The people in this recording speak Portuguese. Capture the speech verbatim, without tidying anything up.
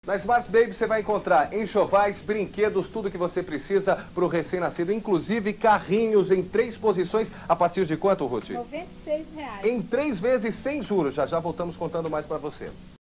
Na Smart Baby você vai encontrar enxovais, brinquedos, tudo que você precisa para o recém-nascido, inclusive carrinhos em três posições. A partir de quanto, Ruth? noventa e seis reais. Em três vezes sem juros. Já já voltamos contando mais para você.